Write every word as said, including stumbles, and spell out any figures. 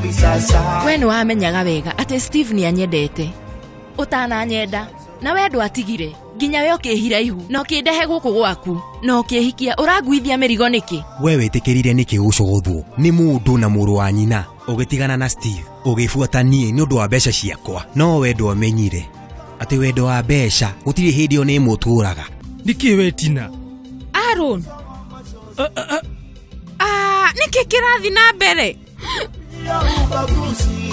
We no amenyaga wega ate Steve ni anyendete utananyenda na wendo atigire ginya we okihira ihu no kindehe guku gwaku no kihikia uragwithia mirigo niki we wetikirire niki ucogothwo ni mundu na muru wa nyina ugitigana na Steve ugifuata nie ni undu wa besha ciakwa no wendo amenyire ati wendo wa besha gutiri hindi one muturaga niki wetina Aaron ah niki kirathi na mbere